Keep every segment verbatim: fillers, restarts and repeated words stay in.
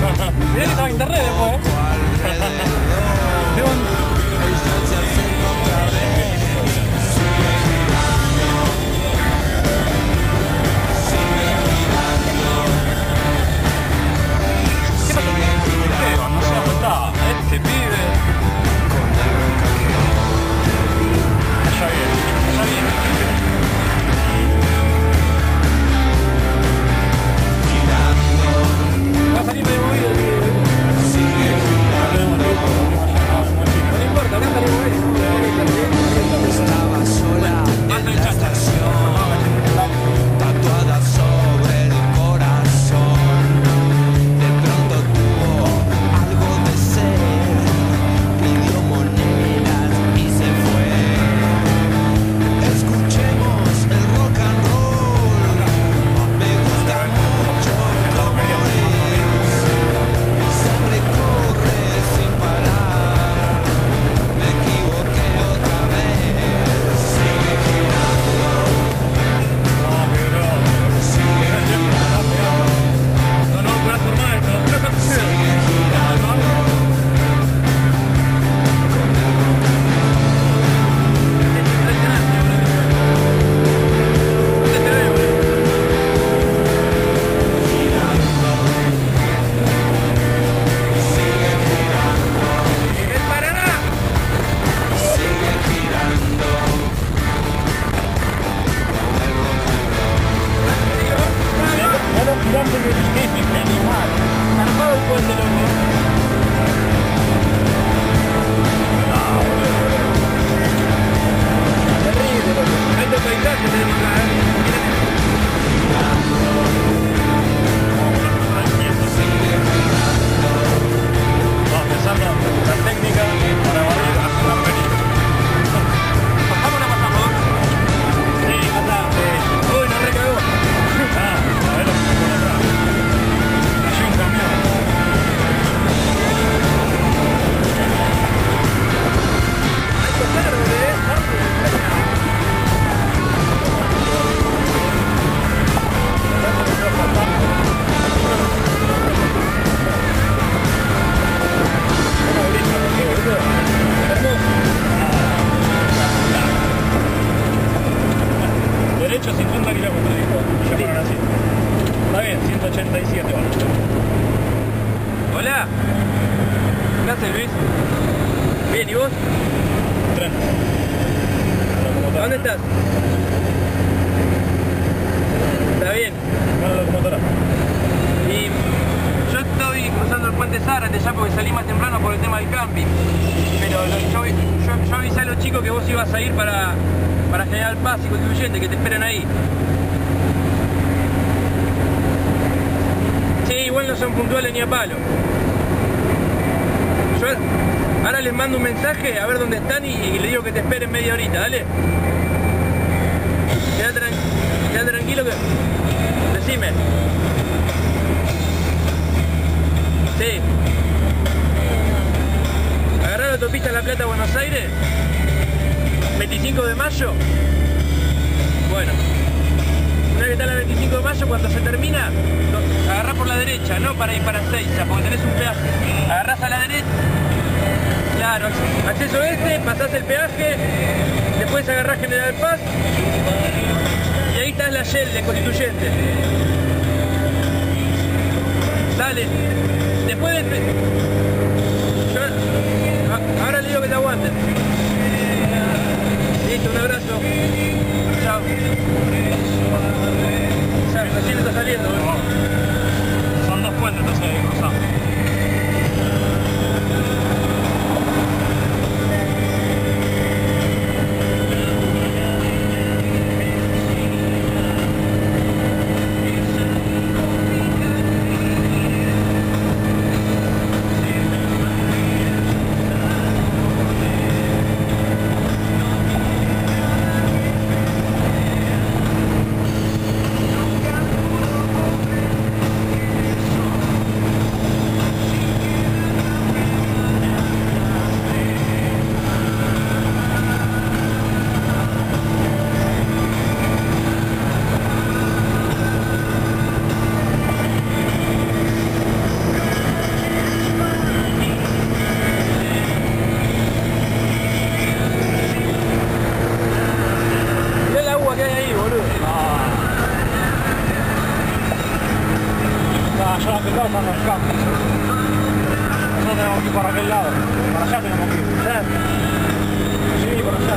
Mirá que estaba en internet después. Tengo un... Este pibe. Allá viene, allá viene. Va a salir medio movido el pibe. No importa, acá salimos medio. Estaba sola en la estación, tatuada sobre el corazón. De pronto tuvo algo de sed, pidió monedas y se fue. Escuchemos el rock and roll, me gusta mucho como es. Mi sangre corre sin parar, me equivoqué otra vez. Sigue girando, sigue girando, No, no, voy a formar esto. sigue girando. Sigue girando, Bueno, mirando que es animal. Armado el puente, loco. Terrible, loco. Alto paisaje tenemos acá, vamos pensando la técnica para barrer hasta la película. ¿Pasamos o no pasamos? Sí, pasamos. Uy, nos recagó. Ah, a ver lo que por atrás. Cayó un camión. Hay que hacer, ¿eh? Derecho cincuenta kilómetros, dijo. Ya fueron así. Está bien, ciento ochenta y siete van. Hola. ¿Qué haces, Luis? Bien, ¿y vos? Tren. ¿Dónde estás? Está bien. Bueno, locomotora. Y yo estoy cruzando el puente Zárate ya porque salí más temprano por el tema del camping. Pero lo, yo, yo, yo avisé a los chicos que vos ibas a ir para, para General Paz y Constituyente, que te esperan ahí. Sí, igual no son puntuales ni a palo. Yo ahora les mando un mensaje a ver dónde están y, y les digo que te esperen media horita, dale. Queda, tran queda tranquilo que... Decime. Sí. Agarrar la autopista La Plata a Buenos Aires. veinticinco de mayo. Bueno. Una vez que está la veinticinco de mayo, cuando se termina, lo, agarrás por la derecha, no para ir para Seiza, porque tenés un peaje. Agarrás a la derecha. Claro, acceso este, pasás el peaje, después agarrás General Paz y ahí está la Shell de Constituyente. Dale. Después de... Yo... Ahora le digo que te aguanten. Listo, un abrazo. Chao. Ya, recién está saliendo. Son dos puentes, entonces cruzamos. Ah, yo a aquel lado están los campos. Nosotros tenemos que ir para aquel lado. Para allá tenemos que ir. Sí, para allá.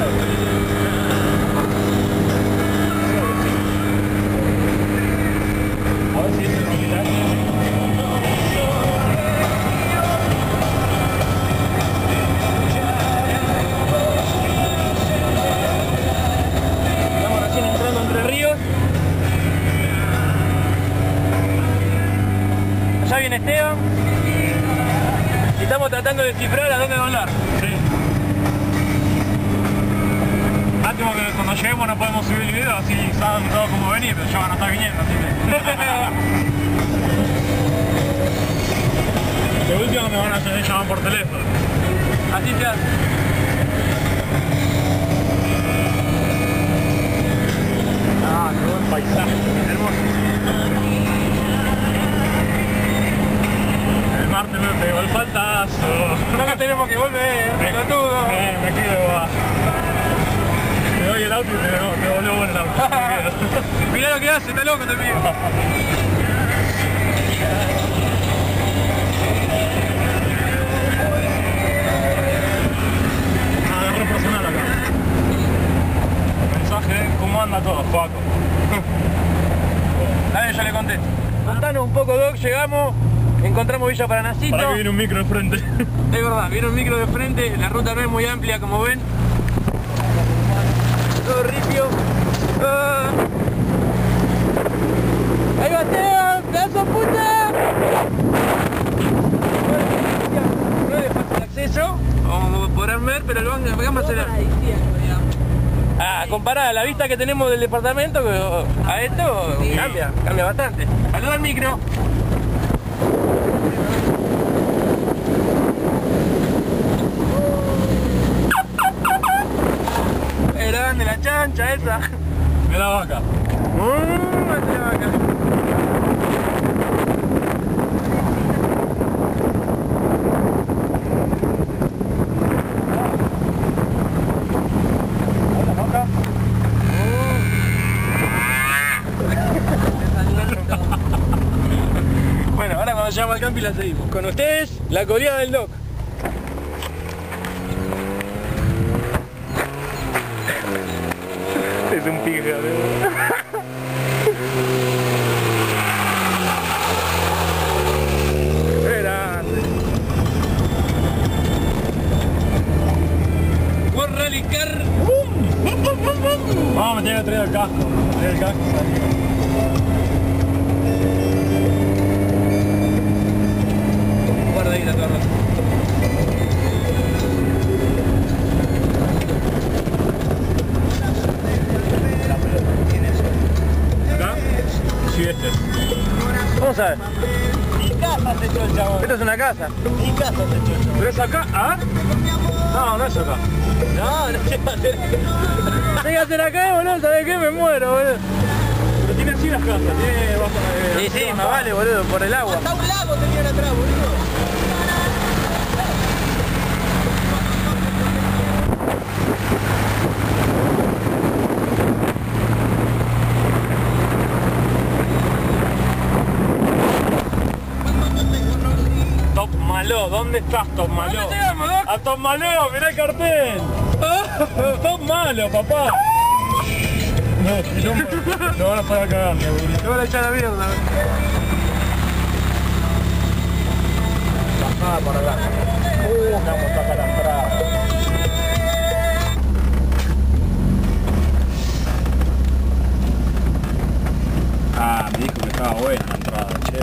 A ver si es el militar. Estamos recién entrando Entre Ríos. Allá viene Esteban. Y estamos tratando de descifrar a dónde doblar. Sí. Lástima que cuando lleguemos no podemos subir el video, así saben todos cómo venir, pero ya van a estar viniendo, así que... De último me van a hacer llamar por teléfono. Así se hace. Ah, qué buen paisaje, hermoso. El martes me pegó el faltazo. No que tenemos que volver, Me, pelotudo. me, me quedo abajo. Te doy el auto y te, no, te devuelvo el auto. Me quedo. Mirá lo que hace, está loco, te pido. Nada, es personal acá. Mensaje, ¿cómo anda todo, Paco? Dale, yo le contesto. Contanos un poco, Doc, llegamos, encontramos Villa Paranacito. Para que viene un micro de frente. Es verdad, viene un micro de frente, la ruta no es muy amplia, como ven. Todo ripio. Ah. ¡Ahí va Esteban! ¡Pedazo de puta! No es de fácil acceso, como podrán ver, pero lo van a hacer. Ah, comparada la vista que tenemos del departamento a esto, cambia, cambia bastante. Saluda al micro. Es grande la chancha esa. De la vaca. Mm, esa es la vaca. Bueno, ahora cuando llegamos al campi la seguimos. Con ustedes, la coleada del Doc. Es un pija, Grande. World Rally Car. Vamos, me tiene que traer el casco. Traer el casco. Guarda ahí la torre. ¿Acá? Sí, este. ¿Cómo sabes? Mi casa se echó el chabón. Esto es una casa. Mi casa se echó el chabón. ¿Pero es acá? ¿Ah? No, no es acá. No, no llega a ser. Llega a ser acá, boludo, ¿sabes qué? Me muero, boludo. Pero tiene así las casas, tiene bastante... Sí, sí, más vale, boludo, por el agua. Hasta un lago tenían atrás, boludo. Top Malo, ¿dónde estás, Top Malo? ¿Dónde llegamos, Doc? A Top Malo, mirá el cartel. Top Malo, papá. No, si no, no van a pagar cagando, boludo. Te van a echar la mierda. Bajada para acá. Uh, me vamos a sacar la entrada. Ah, me dijo que estaba buena la entrada, che.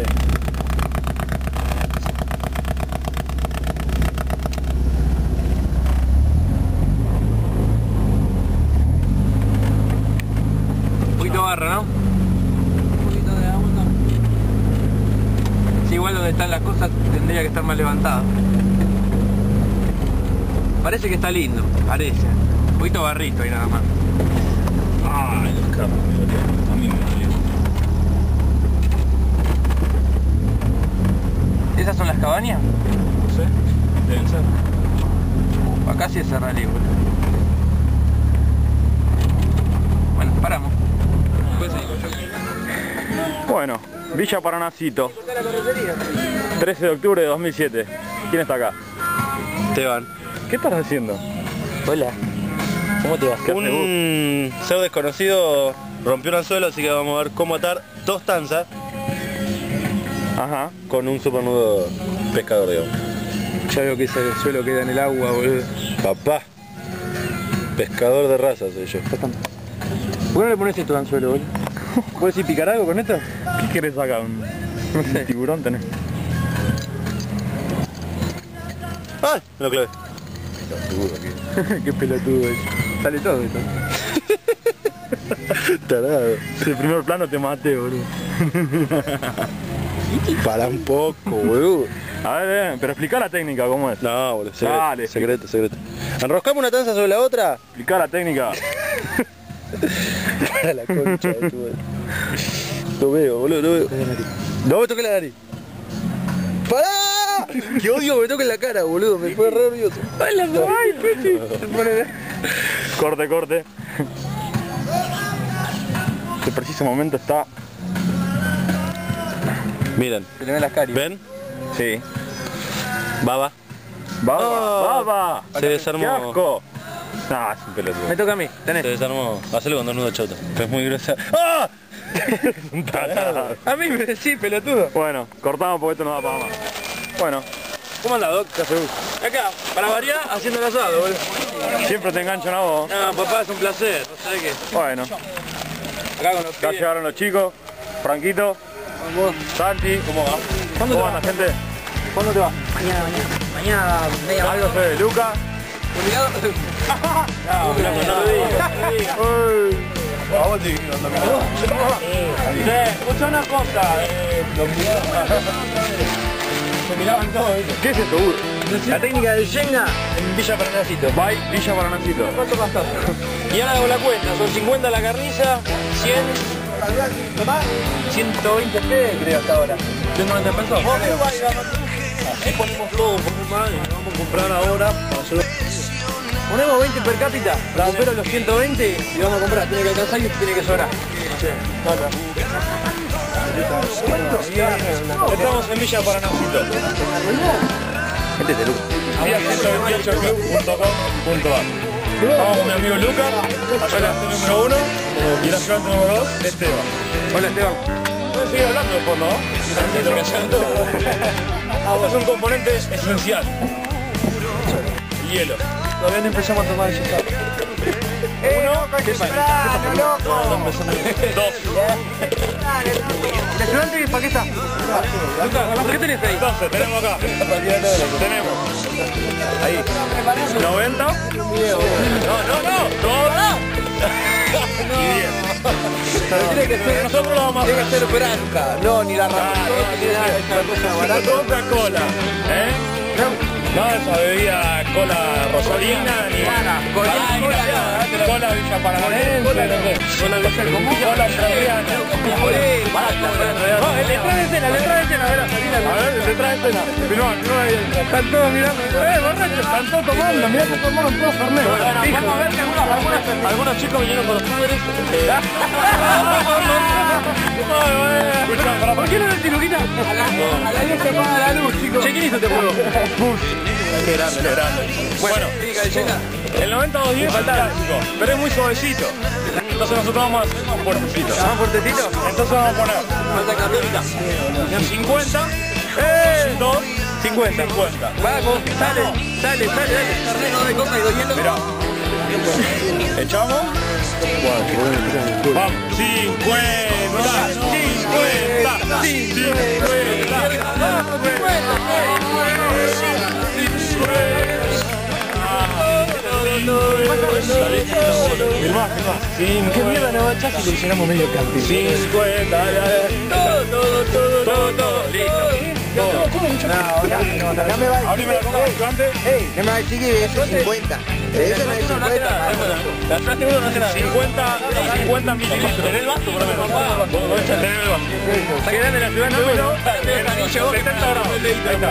Un poquito de barro, ¿no? Un poquito de agua. Sí, igual donde están las cosas tendría que estar más levantado. Parece que está lindo, parece. Un poquito de barrito ahí nada más. Ah, el carro me dolió. A mí me dolió. ¿Esas son las cabañas? No sé, deben ser. Acá sí es rally, boludo. Bueno, paramos. Después seguimos. Bueno, Villa Paranacito. trece de octubre de dos mil siete. ¿Quién está acá? Esteban. ¿Qué estás haciendo? Hola. ¿Cómo te va? ¿Qué Un pseudo desconocido rompió un anzuelo, así que vamos a ver cómo atar dos tanzas Ajá. con un supernudo pescador, digamos. Ya veo que ese suelo queda en el agua, boludo. Papá. Pescador de raza soy yo. ¿Por qué no le pones esto de anzuelo, boludo? ¿Puedes decir picar algo con esto? ¿Qué querés acá? ¿Un, un tiburón tenés? ¡Ay! Me lo clavé. Qué pelotudo es. Sale todo esto. Tarado. De primer plano te maté, boludo. Para un poco, boludo. A ver, eh, pero explica la técnica, ¿cómo es? No, boludo. Secreto, Dale. secreto, secreto. ¿Enroscamos una tanza sobre la otra? Explica la técnica. Para la concha de tu madre. Lo veo, boludo, lo veo. No me toques la nariz. ¡Pará! ¡Qué odio que me toque la cara, boludo! Me fue re nervioso. ¡Hola, ay, Pechi! Corte, corte. Este preciso momento está... Miren, Se le ven las caries. ¿ven? Sí. Baba. ¡Baba! Oh, ¡Baba! se desarmó. ¡Qué asco! Ah, es un pelotudo. Me toca a mí, Se tenés. desarmó. Hacelo con dos nudos chotos. Es muy gruesa. ¡Ah! Un tarado. A mí me decís, pelotudo. Bueno, cortamos porque esto no da para más. Bueno, ¿Cómo andás, Doc? ¿qué haces? Acá, para variar, haciendo el asado, boludo. Siempre te enganchan a vos. No, papá, es un placer. No sabés qué. Bueno, Acá con los ya pibes. llegaron los chicos. Franquito, Santi, ¿cómo va? ¿Cuándo ¿Cómo te anda, gente? ¿Cuándo te vas? Mañana, mañana. Mañana, media hora. Algo sé de Luca. ¿Obligado? No, no, no lo digas, no lo digas. A vos te Eh, escucha una cosa. Eh, se miraban todos, ¿viste? ¿Qué es esto, Uy? La técnica del Shenga en Villa Paranacito. Bye, Villa Paranacito. ¿Cuánto gastaste? Y ahora hago la cuenta, son cincuenta la carniza, cien, ciento veinte pesos creo hasta ahora. ciento noventa pesos. Así ponemos todo un poco más y nos vamos a comprar ahora para hacerlo. Ponemos veinte per cápita, recupero los ciento veinte y vamos a comprar. Tiene que alcanzar y tiene que sobrar. Estamos en Villa Paranacito. Gente de Luca. Vía ciento veintiocho club punto com punto ar. Vamos con mi amigo Luca, ayudante número uno, y el ayudante número dos, Esteban. Hola, Esteban. Puedes seguir hablando de fondo, ¿no? Agua es un componente esencial. Hielo. Todavía no empezamos a tomar el chicado. Uno, ¿qué pasa? Dos. ¿El ayudante para qué está? Lucas, ¿qué tenés ahí? Entonces, tenemos acá. Tenemos. Ahí. noventa. No, no, no. Dos. Y diez. Tiene que ser, Nosotros lo vamos a tiene hacer. que ser branca, no, ni la Ah, rama, ni nada de esa cosa barata. Coca-Cola. ¿Eh? No, esa bebida cola rosalina, ni Cola, cola, cola Villa Paranacito, cola Villa Cola Entrerriana. No, el detrás de escena, el detrás de escena, verás. A ver, detrás de escena. Filmá, filmá ahí. Están todos mirando. Eh, borracho, están todos tomando, mirá que tomaron todos Fernet. Vamos a ver que algunos, algunos, algunos chicos vinieron con los púberes. Escuchá, pará, ¿Por qué no decís, Luquita? A la luz se apaga la luz, chicos. Che, ¿quién hizo este juego? qué grande, qué grande. Bueno, el noventa dos diez es el clásico, pero es muy suavecito. Entonces nosotros vamos a hacer más fuertecito. ¿Más fuertecito? Entonces vamos a poner cincuenta, eh, dos, cincuenta, cincuenta. Vamos, sale, sale, sale, dale. Terreno de coca y dos hielo. Mirá. Echamos. Vamos. cincuenta, cincuenta, Filmá, filmá. ¿Qué mierda no va a echar si le llenamos medio campo? cincuenta, todo, todo, todo, todo, todo, listo. Todo. No, no, no, no me va a Abrime la coca gigante. Ey, no me va a decir que eso es cincuenta. Eso no es cincuenta. La traste uno no hace nada. cincuenta, cincuenta mililitros. Tenés el vaso, por lo menos. Tenés el vaso. Está quedando en la ciudad número setenta grados. Ahí está.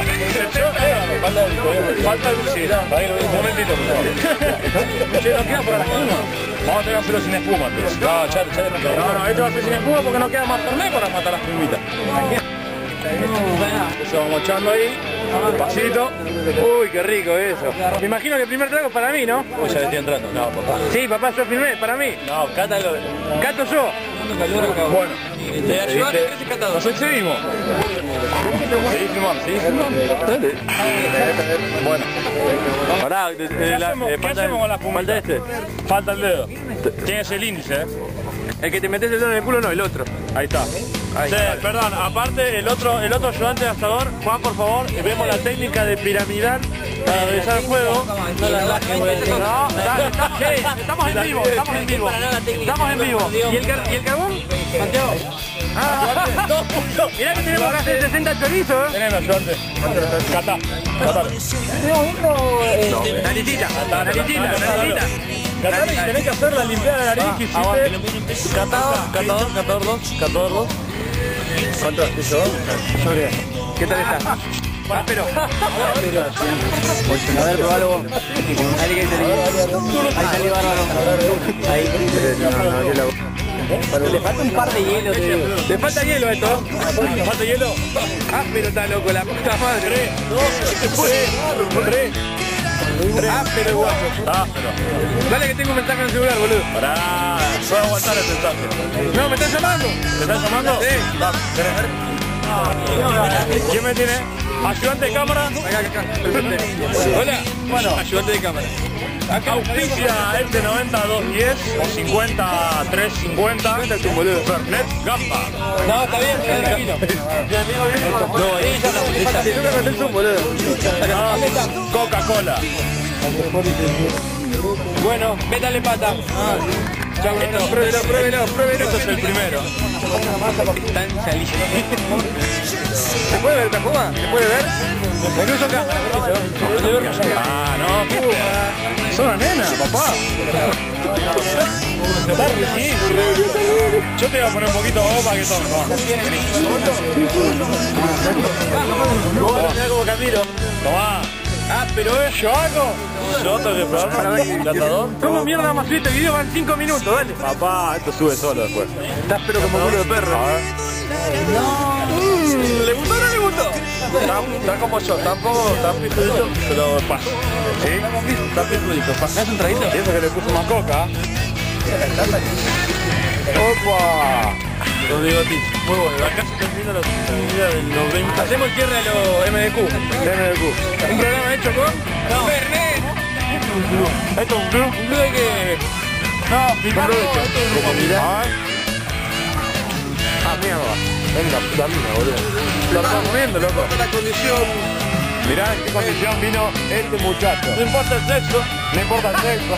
Falta el sí, ahí, un momentito, por favor. Che, no queda para la cama. Vamos a tener que hacerlo sin espuma, entonces. No, ya, ya, no, no, esto va a ser sin espuma porque no queda más torneo para matar las plumitas. Entonces vamos echando ahí, despacito. Uy, qué rico eso. Me imagino que el primer trago es para mí, ¿no? Pues ya le estoy entrando. No, papá. Sí, papá, yo filmé, para mí. No, cátalo. Cato yo. Bueno, te ayudaste, ¿qué catado? Nos excedimos. Seguí filmando, seguí filmando. Dale. Bueno. Pará, ¿Qué hacemos con la espumita? Falta este. Falta el dedo. Tienes el índice, ¿eh? El que te metes el dedo en el culo, no, el otro. Ahí está. Ahí. Sí, perdón, aparte el otro, el otro ayudante de asador, Juan, por favor, vemos la técnica de piramidal para realizar el fuego. No, dale, está- sí, estamos en vivo, estamos en vivo. Estamos en vivo. ¿Y el, car- y el carbón? Santiago. Ah, mirá que tenemos que hacer sesenta chorizos, ¿eh? Teneme, ayudante. Catá, catá. Naricita, naricita, naricita. Catá, y tenés que hacer la limpiada de la nariz que hiciste. Catador, catador, catador dos, catador dos. ¿Cuánto haces yo? ¿Qué tal está? Áspero. A ver, probalo vos. Dale que ahí salí. Ahí salí bárbaro. Ahí. Le falta un par de hielo, te digo. Le falta hielo a esto. ¿Te falta hielo? Ah, pero está loco, la puta madre. Tres, dos, tres, tres. Ah, pero guapo. Ah, pero. Dale que tengo un mensaje en el celular, boludo. Pará, puedo aguantar el mensaje. No, me están llamando. ¿Te están llamando? Sí. Va, ¿querés? ¿Quién me tiene? ¿Ayudante de cámara? Acá, acá. Hola. Bueno, Ayudante de cámara. auspicia este noventa dos diez o cincuenta tres cincuenta Fernet Gamba. No, está bien, está tranquilo. No, ahí está. Si nunca conté el zoom, boludo. Coca-Cola. Bueno, métale pata. Chau, no, pruébelo, pruébelo, pruébelo. Esto es el primero. Tan salillo. ¿Se puede ver esta jugada? ¿Se puede ver? Incluso acá. Ah, no. Son una nena, papá. Está riquísimo. Yo te voy a poner un poquito de agua para que tome. Mirá como Camilo. Tomá. Ah, pero es. ¿Yo hago? ¿Yo tengo que probarlo? ¿Catador? ¿Cómo mierda vamos a subir este video? Van cinco minutos, dale. Papá, esto sube solo después. Estás pero como culo de perro. A ver. Mm, ¿Le gustó o no le gustó? Está, está como yo, tampoco está pijudito, pero pasa. ¿Sí? Está pijudito, pasa. ¿Me das un traguito? Y eso que le puse más coca. ¡Opa! Los bigotitos. Muy bueno. Acá se termina la vida del noventa. Hacemos el cierre a los M D Q. M D Q. Un programa hecho con... No. Fernet. ¿Esto es un club? Un club de que... No, picante. Como mirá. Ah, mierda. Es la puta mina, boludo. Lo estamos comiendo, loco. La condición. Mirá en qué condición vino este muchacho. No importa el sexo. No importa el sexo.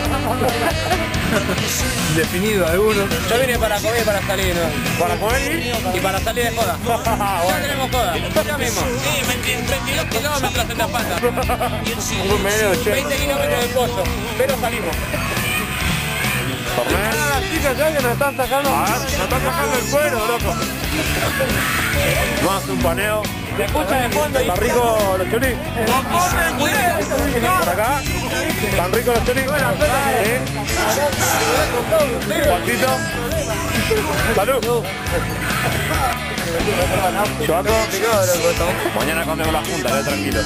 Definido alguno. Yo vine para comer y para salir, ¿no? ¿Para comer y? Y para salir de joda. Ya Bueno. tenemos joda. Ya mismo. Sí, veintidós kilómetros en la pata. Un medio de veinte kilómetros de pollo. Pero salimos. Mirá las chicas ya que nos están sacando. A ver, nos están sacando el cuero, loco. Vamos a hacer un paneo. Se escucha de fondo y... ¿Está rico los choris? ¿Por acá? ¿Están ricos los choris? ¿Sí? Juancito. Salud. ¿Chuaco? Mañana comemos la junta, quedé tranquilo.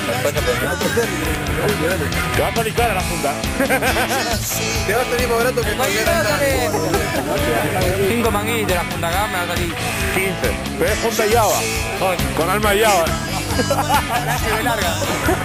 Te va a salir cara la junta. Te va a salir más barato que cualquier Cinco manguitos la punta acá me va a salir. quince. Pero es junta y Java. Con alma de Java. Se ve larga.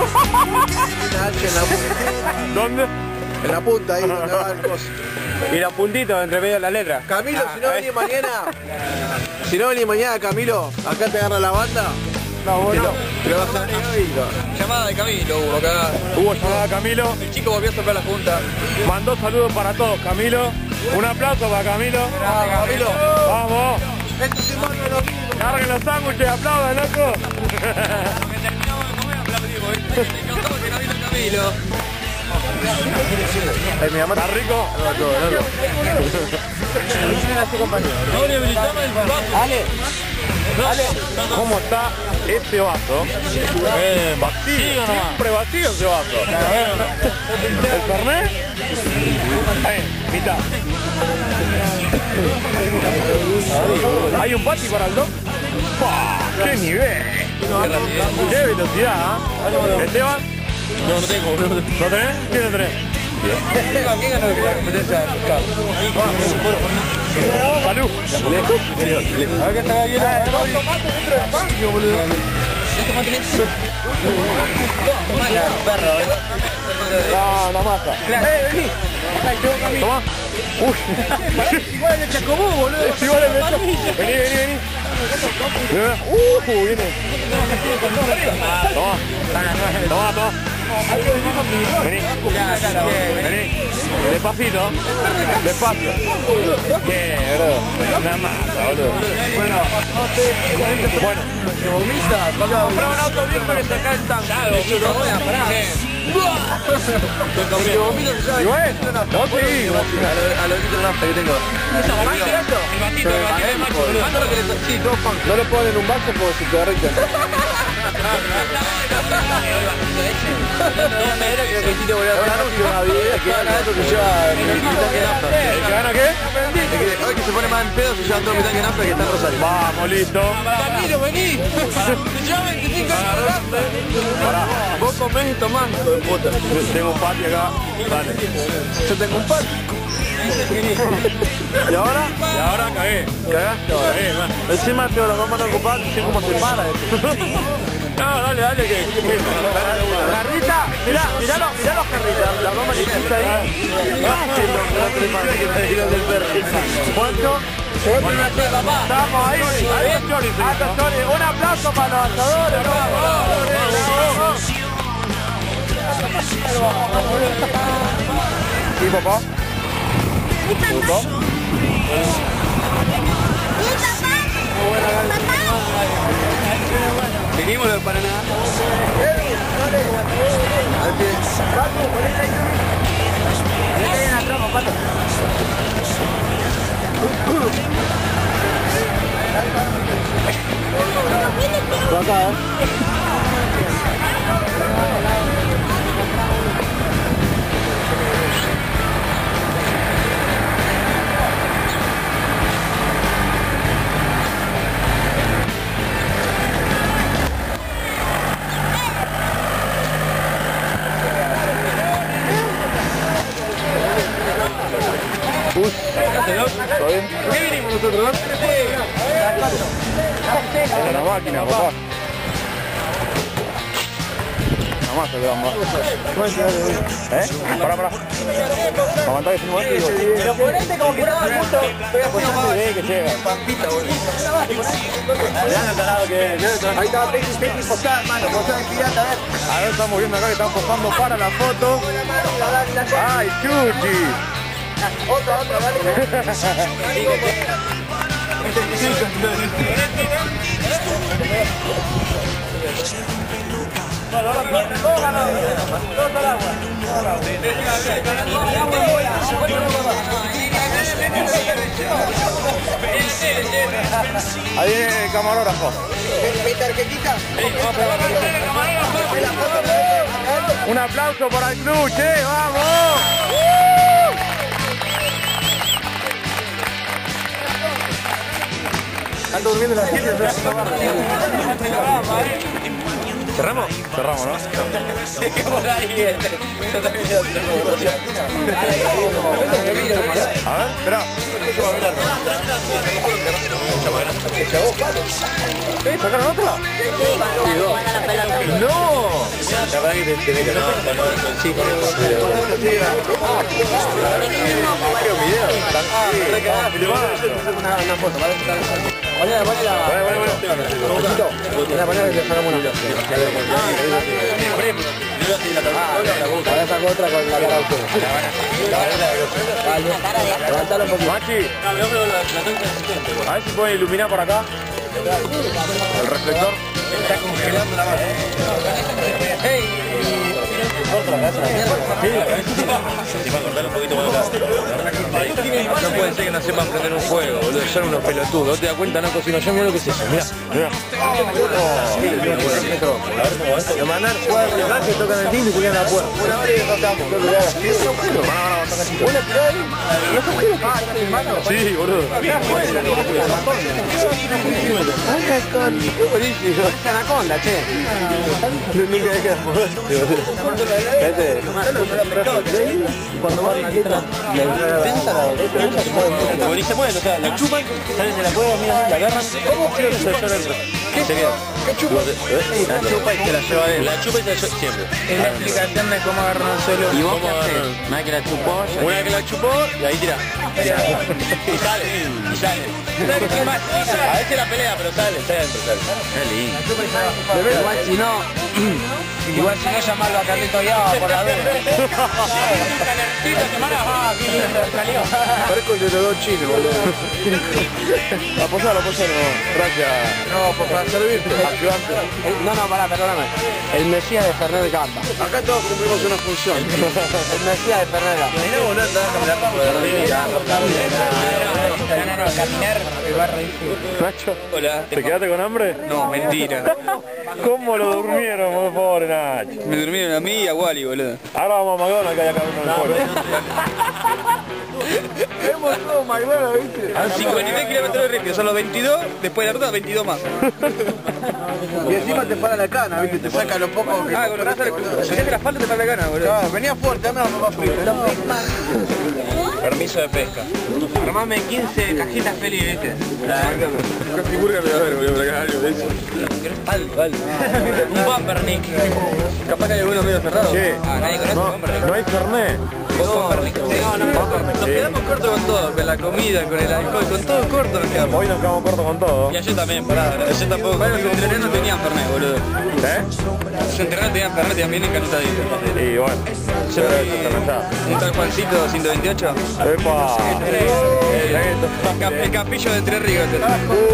¿Dónde? En la punta ahí donde va el coso. Y los puntitos entre medio de la letra. Camilo, si no venís mañana, si no venís mañana, Camilo, acá te agarra la banda. No, bueno. Te lo vas a Llamada de Camilo, hubo acá. Hubo llamada a Camilo. El chico volvió a tocar la junta. Mandó saludos para todos, Camilo. Un aplauso para Camilo. Camilo. Vamos. Esta semana no. Carguen los sándwiches, aplaudan, loco. Que terminamos de comer, aplaudimos. ¿Viste? Le encantó que Camilo Camilo. Eh, mi mamá está rico. Dale. Dale. ¿Cómo está este vaso? Eh, vacío. Siempre vacío ese vaso. ¿El Fernet? Ahí, mitad. ¿Hay un pati para el dos? ¡Qué nivel! ¡Qué velocidad! ¿eh? ¿Esteban? No, no tengo, no tengo. ¿No tenés? ¿Quién no tenés? ¿Quién ganó la competencia de pescado? Salud. A ver qué está ahí. No, la masa. ¡Eh, vení! Toma. Uy. Igual el Chacobú, boludo. Es igual el hecho. Vení, vení, vení. Uh, viene. Toma. Toma, toma. Vení. Vení. Despacito. Despacio. Qué, bro. Una masa, boludo. Bueno, Bueno. vamos a comprar un auto viejo que saca el tanque. Claro, no voy a parar. Y bueno, no te digo. A lo de nafta que tengo. ¿Eso, el batito, el batito de macho, boludo? ¿Cuánto lo querés? Sí, dos punk. No lo ponen en un vaso porque se te derriten. No me era que necesito volver a hacer una vida que gana esto se lleva mi tanque de nafta. ¿El que gana qué? Hoy que se pone más en pedo se lleva todo mi tanque de nafta que está en Rosario. Vamos, listo. Camilo, vení. Se lleva veinticinco de nafta. Vos comés y tomás, hijo de puta. Tengo un patio acá. Dale. Yo tengo un patio. ¿Y ahora? Y ahora cagué. ¿Cagaste? Cagué, man. Encima tengo las dos manos ocupadas y sé cómo se para esto. No, dale, dale, que... Carrita, mirá, mirá los, mirá los carritas, las dos manitas ahí. ¿Cuánto? Estamos ahí, ahí es Chori. Un aplauso para los asadores. ¿Y papá? ¿Y papá? Venimos de Paraná. Acá, ¿eh? ¿Todo bien? ¿Qué vinimos nosotros, no? Era la máquina, papá. Una masa le damos. ¿Eh? Pará, pará. Aguantá que se mueve y digo. Pero ponete como que estaba justo. Sí, que llega. Pampita, boludo. Ya no tarado que es. Ahí estaba Tequi, Tequi, posada, hermano. Posada en pirata, a ver. A ver, estamos viendo acá que están posando para la foto. ¡Ay, Chuchi! Otra, otra, dale. Todo ganado. Todo para agua. Ahí viene el camarógrafo. ¿Mi tarjetita? Un aplauso para el club, che, vamos. Ando durmiendo la gente. ¿Cerramos? Cerramos, ¿no? A ver, espera. ¿Eh? ¿Sacaron otra? ¡No! La verdad que te tenés que no, sí, con esto. ¿Qué video? Una foto, ¿vale? Ponela, ponela. Bueno, bueno, bueno. Ponela, ponela que le sacamos una foto. Ahora saco otra con la cara de usted. Vale, levantalo un poquito. Machi, a ver si pueden iluminar por acá. El reflector. Está congelando la mano. ¡Ey! Si va a cortar un poquito más acá. No puede ser que no sepan prender un fuego, boludo. Son unos pelotudos. ¿No te das cuenta? No cocino yo, mira lo que es eso. Mirá, mirá. Lo mandan a jugar con el brazo, tocan el timbre y cuidan la puerta. Una hora y tocamos. Una tirada ahí. Sí, boludo. Buenísimo. Esta anaconda, che. Nunca deja de moverse, boludo. Este. Cuando va a la letra, la intenta la Como dice, bueno, o sea, la chupan, salen de la cueva, miran, la agarran. ¿Cómo quiero que se la lleven? ¿Qué sería? ¿Qué chupa? La chupa y se la lleva él. La chupa y se la lleva siempre. Es la explicación de cómo agarran el suelo. ¿Y vos qué ¿Cómo haces? agarran? Una vez que la chupó, ya Una vez que la chupó, y ahí tira. Y sale, y sale. A veces la pelea, pero sale, sale adentro, sale. Qué lindo. Igual si no, igual si no llamarlo a Carlito Yaba por la duda. Parezco el de los dos chinos, boludo. Aposalo, aposalo. Gracias. No, por para servirte. Ayudante. No, no, pará, perdóname. El Mesías de Fernández Campa. Acá todos cumplimos una función. El Mesías de Fernández Campa. Mirá, boludo, te vas a caminar por arriba. No, no, no, caminar el barrio. Nacho, Hola. ¿te quedaste con hambre? No, mentira. ¿Cómo lo durmieron, muy pobre Nacho? Me durmieron a mí y a Wally, boludo. Ahora vamos a McDonald's que hay acá uno en el pueblo. Hemos todo McDonald's, ¿viste? A cincuenta y tres kilómetros de ritmo, son los veintidós, después de la ruta veintidós más. Y encima te para la cana, ¿viste? Te saca los pocos que... Ah, con lo que sale, si te la falta te para la gana, boludo. Claro, venía fuerte, dame una mamá frita. Permiso de pesca. Armame quince cajitas feliz, ¿viste? Casi burger de haber, boludo, para acá algo de eso. Vale, vale. Un Pampernick. Capaz que hay algunos medio cerrados. Che, Ah, nadie conoce no, Pampernick. no hay Fernet. Nos quedamos cortos con todo, con la comida, con el alcohol, con todo corto nos quedamos. Hoy nos quedamos cortos con todo. Y ayer también, pará, ayer tampoco. Bueno, los entrenados no tenían Fernet, boludo. ¿Eh? Los entrenados tenían Fernet, tenían bien encantaditos. Y bueno, Yo pero me eso está pensado. vi un tal Juancito ciento veintiocho. ¡Epa! El, cap- el capillo de Entre Ríos. este.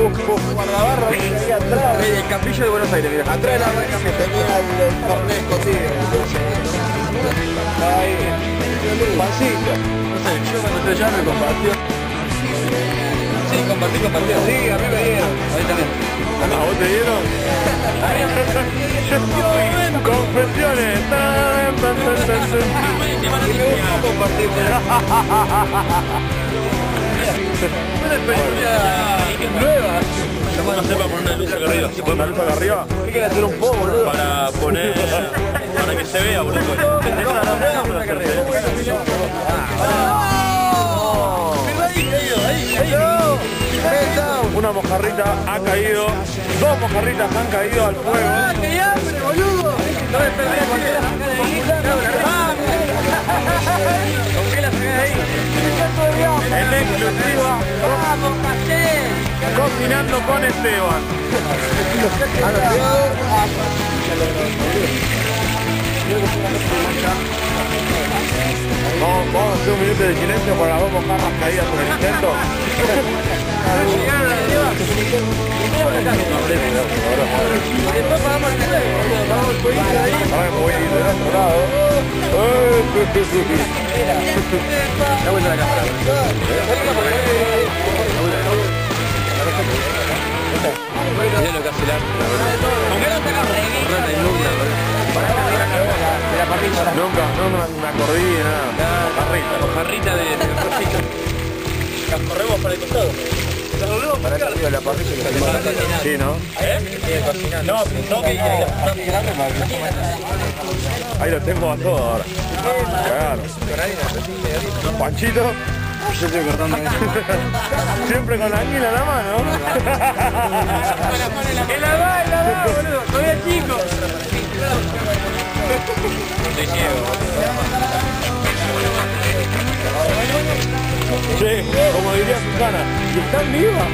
El, el capillo de Buenos Aires, mira. Atrás de la reja que tenía el torneo escocido. Ahí. Pancito. No sé, yo cuando te llame compartió. Sí, compartí, compartió. Sí, a mí me dieron. Ahí también. ¿A vos te dieron? Confesiones. Compartir. Una experiencia nueva. Yo no sé para poner una luz acá arriba. ¿Poner la luz acá arriba? Hay que hacer un poco, boludo. Para poner... para que se vea, boludo. Una mojarrita ha caído, dos mojarritas han caído al fuego. ¡Qué hambre, boludo! No me perdí ¿con qué la saqué de ahí? En exclusiva, cocinando con Esteban. Vamos, vamos a hacer un minuto de silencio para las dos mojarras caídas por el intento. Después pagamos el tele, boludo. Pagamos el pollito ahí. Ahora me voy a ir del otro lado. La vuelta a la cámara. Mirá lo que hace el arte. ¿Con qué no te la rana inmunda, de la parrilla? Nunca, no me, me acordé de nada. Mojarrita. Mojarrita de parrilla. Las corremos para el costado. Las volvemos para acá. La parrilla que se Sí, ¿no? ¿Eh? No, no, que Ahí lo tengo a todo ahora. Claro. Panchito. yo estoy cortando eso. Siempre con la anguila en la mano. ¡Que la va, la va, boludo! ¡Todavía chico! Estoy ciego. Che, como diría Susana, ¿y están vivas?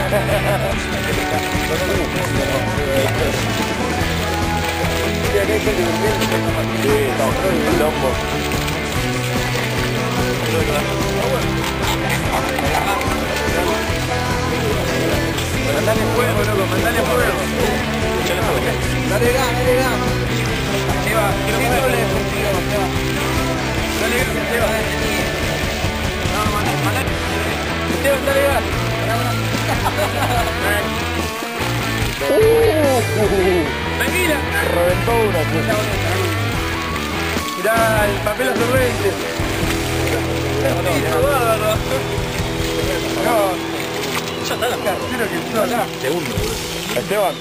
Sí, estamos en lombo. Mandale fuego, loco, mandale fuego. Dale gas, dale gas. Lleva, quiero que Esteban, dale gas. Tranquila. Reventó una. Mirá el papel absorbente. Bárbaro. No. Ya está la cartera que entró acá. Segundo, boludo. Esteban,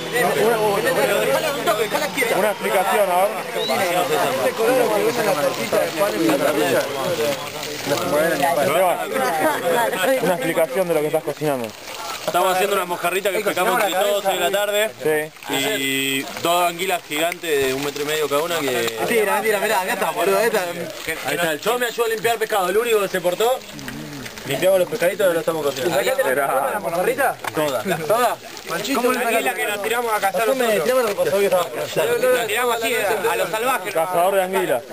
una explicación ahora. Esteban, una explicación de lo que estás cocinando. Estamos haciendo unas mojarritas que pescamos entre todos hoy en la tarde. Sí. Y dos anguilas gigantes de un metro y medio cada una que... Mentira, mentira, mirá, acá está, boludo. Ahí está, el chavo me ayudó a limpiar pescado, el único que se portó. Limpiamos los pescaditos y lo estamos cocinando. ¿La mojarrita? Todas. ¿Todas? ¿Cómo la anguila que nos tiramos a cazar nosotros? La tiramos así a los salvajes. Cazador de anguilas.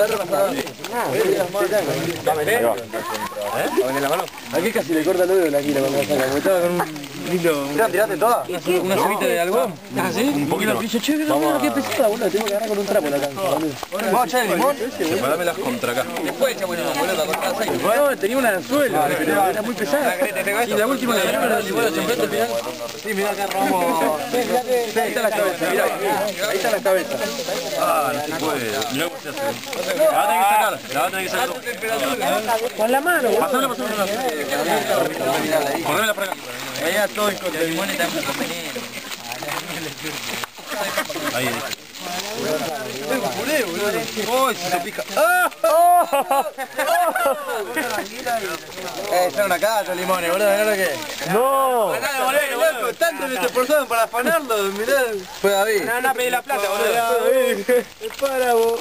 Aquí casi le corta el oído la anguila cuando la saca, porque estaba con un hilo... Mirá, ¿tiraste toda? ¿Una cebita de algodón? ¿Ah, sí? Un poquito más. Che, mira, qué pesada, boludo, tengo que agarrar con un trapo la cancha, boludo. ¿Vamos a echar el limón? Separámelas contra acá. Después echamos limón, boludo, contra el aceite. No, tenía una anzuela, pero era muy pesada. Y la última que tiramos era el limón, al final. Sí, mirá, acá robamos... Ahí está la cabeza, mirá, ahí está la cabeza. Ah, no se puede. Mirá cómo se hace. La va a tener que sacar, la va a tener que sacar. Con la mano, boludo. Pasame, pasame. Correla para acá. Allá todo el contra limón está muy conveniente. Ahí. ¡Uy, se pica! Eh, son una cagada limones, boludo, mirá lo que es. ¡No! Loco, tanto que se esforzaron para afanarlo, mirá. Fue David. No, no, pedí la plata, boludo. Es para vos.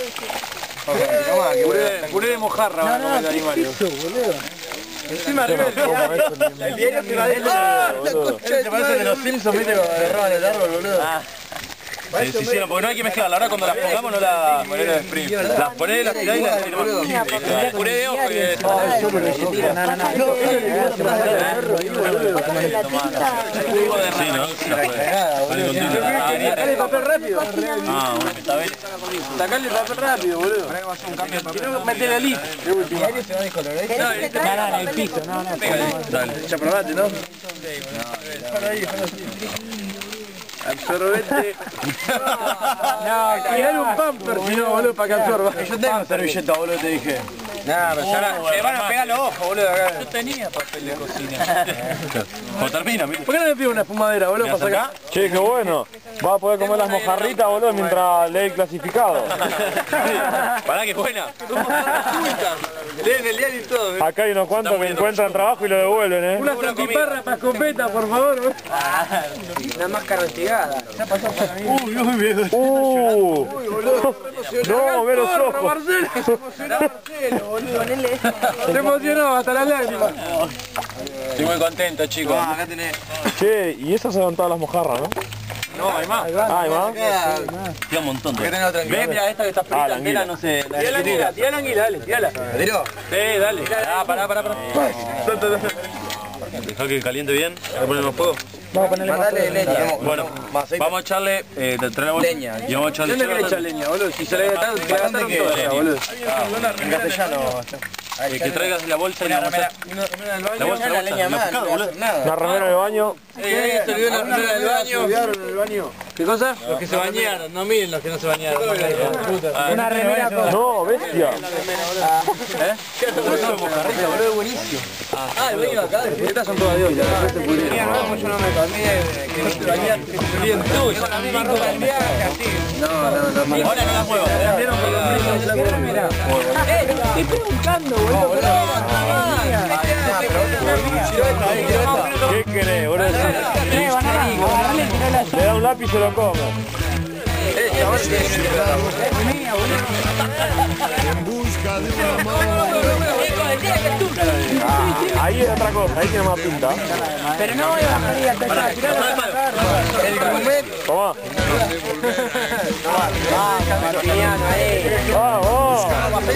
Puré de mojarra van a comer el animal. Encima arriba el diario que va a decir. Se parece de los Simpsons, viste, cuando agarraban el árbol, boludo. Sí, sí, sí, porque no hay que mezclarla. Ahora cuando las pongamos no las... Las ponés, las tirás y las tirás. Puré de ojo y de... Sí, ¿no? Sacale el papel rápido. Ah, bueno, está bien. Sacale el papel rápido, boludo. Quiero meterle al lip. ¿El diario se va a descolorar? No, no, en el piso, no, no. Dale. Ya probaste, ¿no? Para ahí, para ahí. Absorbente. No, tirale un pamper, si no, boludo, para que absorba. Yo tengo servilleta, boludo, te dije. Nah, pero ya le van a pegar los ojos, boludo, acá. Yo tenía papel de cocina. ¿Cómo termina? ¿Por qué no le pido una espumadera, boludo, para sacar? Che, qué bueno. Vas a poder comer las mojarritas, boludo, mientras lees el clasificado. Pará, que buena. Leen el diario y todo. Acá hay unos cuantos que encuentran trabajo y lo devuelven, ¿eh? Una santiparra para escopeta, por favor. Una máscara investigada. Uy, uy, miedo. ¡Uh! No, ve los ojos. Marcelo, se emocionó hasta las lágrimas. Estoy muy contento, chicos. Acá tenés. Che, y esas son todas las mojarras, ¿no? No, hay más. Ah, hay más. Queda un montón de... Ve, mira, esta que está Ah, la frita entera, anguila. no sé. Tira la anguila, tira la anguila, dale, tirala. ¿La tiró? Sí, dale. Ah, pará, pará, pará. Dejá que caliente bien. ¿Le ponemos fuego? Vamos a ponerle Mandale leña. Bueno, vamos a echarle... Eh, trae la bolsa. Leña. Y vamos a echarle... ¿Dónde querés echar leña, boludo? Si se le gastaron, se le gastaron todas, boludo. En castellano. Eh, que traigas la bolsa y la vamos a echar. La bolsa, la leña más, no boludo. Una remera de baño. Eh, se olvidó la remera del baño. Se olvidaron el baño. ¿Qué cosa? Los que se bañaron, no miren los que no se bañaron. Una remera con... No, bestia. ¿Eh? Mojarrita, boludo, buenísimo. Ah, el baño acá. Estas son todas de hoy, ya después se pudieron. Yo no me comí que se bañaron, que se olviden tú. Con la misma ropa del viaje, así. No, no, no. Ahora no la muevo. Cambiaron con los mismos de la comida. Eh, te estoy preguntando, boludo. ¿Qué querés, boludo? Le da un lápiz y se lo come. Ah, ahí es otra cosa, ahí tiene más pinta. Pero no voy a bajar y hasta allá, tiralo a sacar. Toma. Martiniano, ahí. Vamos.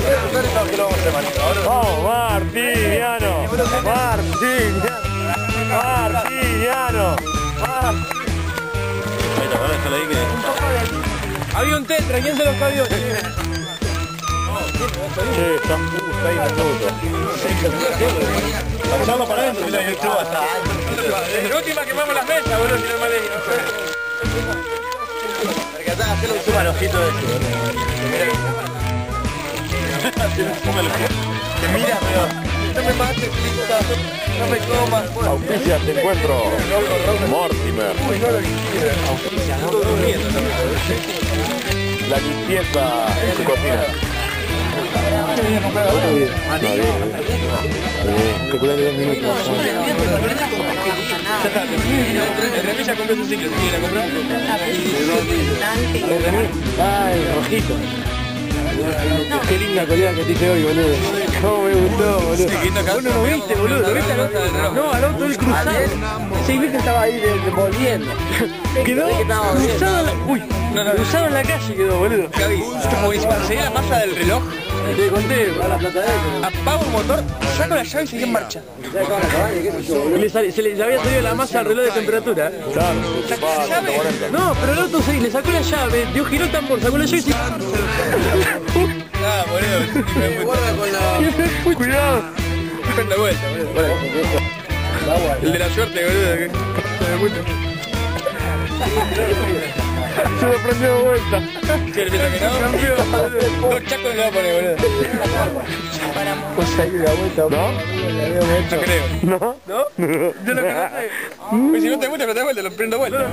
Vamos, Martiniano. Martiniano. Martiniano. Ahí está, déjala ahí que... Había un tetra, ¿quién se los cabió? Che, está seis minutos. Pasamos para adentro. La última quemamos las mesas, boludo, si no me leí. Percatá, hacelo un suma el ojito de este. Te mira, pero no me mates, no me comas. Auspicia este encuentro. Mortimer. La limpieza en su cocina. Calcularle dos minutos. El Remy ya compró su ciclo, ¿quiere comprar? Ah, el rojito. Qué linda colera que te hice hoy, boludo. Cómo me gustó, boludo. Vos no lo viste, boludo. ¿Lo viste al auto? No, al auto del cruzado. Sí, vi que estaba ahí devolviendo. Quedó cruzado en la... Uy, cruzado en la calle quedó, boludo. Gaby, como seguía la masa del reloj, te conté, a la plata de él. apago el motor, saco la llave y seguí en marcha. Y le sale, se le había salido la masa al reloj de temperatura. Claro, no, pero el auto se, le sacó la llave, dio giró el tambor, sacó la llave y se... Ah, boludo, me guarda con la... Cuidado. Prende vuelta, boludo. El de la suerte, boludo. Se lo prendió de vuelta. ¿Qué, le piensa que no? Dos chacos le va a poner, boludo. Pues ahí de la vuelta. ¿No? No creo. ¿No? ¿No? Yo no creo. Pues si no te gusta, no te vuelta, lo prendo vuelta.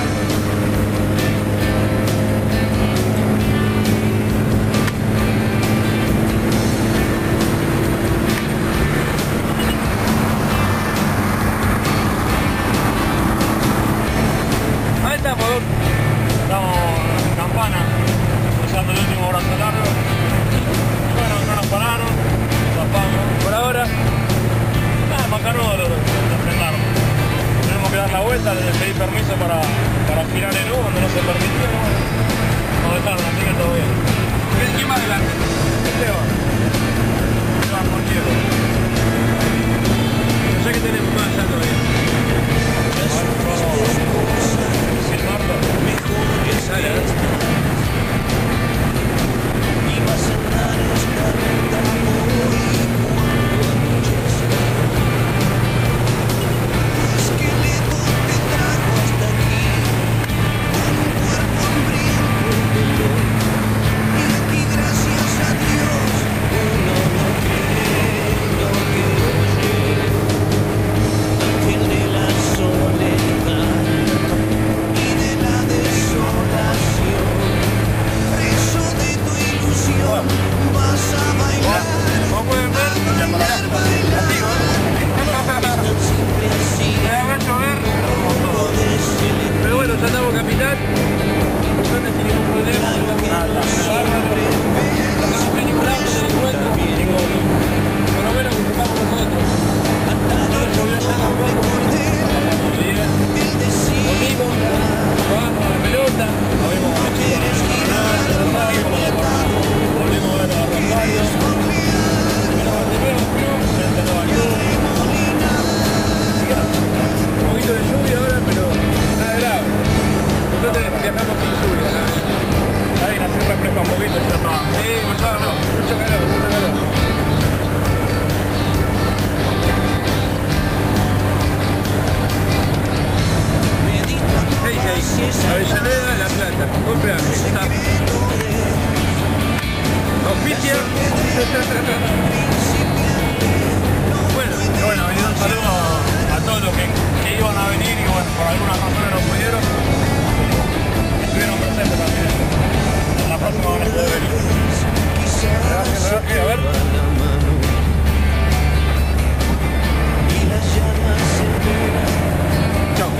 Ahí estamos. Estamos en Campana, usando el último brazo largo. Bueno, no nos pararon, zapamos. Por ahora, Nada, Macanudo lo, lo frenaron. Tenemos que dar la vuelta, les pedí permiso para, para girar en U, donde no se permitía. Bueno, nos dejaron, así que todo bien. ¿quién más adelante? Esteban. Esteban Montiero. No sé qué tenemos más allá todavía. Sin Marta. Sale, ¿eh? Pero bueno, ya estamos capital. No tenés ningún problema. Nada. Estamos peliculando del encuentro. Por lo menos que sepamos nosotros. Domingo, jugamos a la pelota. Volvimos a volvimos a ver a Rosario. Pero de nuevo club, frente a Nueva York. Un poquito de lluvia ahora, pero nada grave. Nosotros viajamos sin lluvia. Ahí la sierra refresca un poquito, ya no. Sí, mucho no, mucho calor, mucho calor. Avellaneda, La Plata, compra, está. Auspicia. Bueno, y bueno, y un saludo a todos los que, que iban a venir y bueno, por algunas razones no pudieron. Estuvieron presentes también. La próxima van a poder venir. Gracias, gracias, a ver. Chao.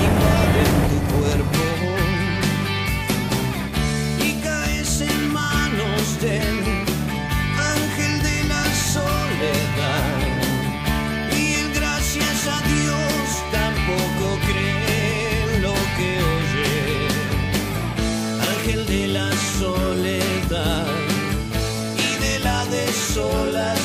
Y caes en manos del ángel de la soledad. Y él, gracias a Dios, tampoco cree lo que oye. Ángel de la soledad y de la desolación.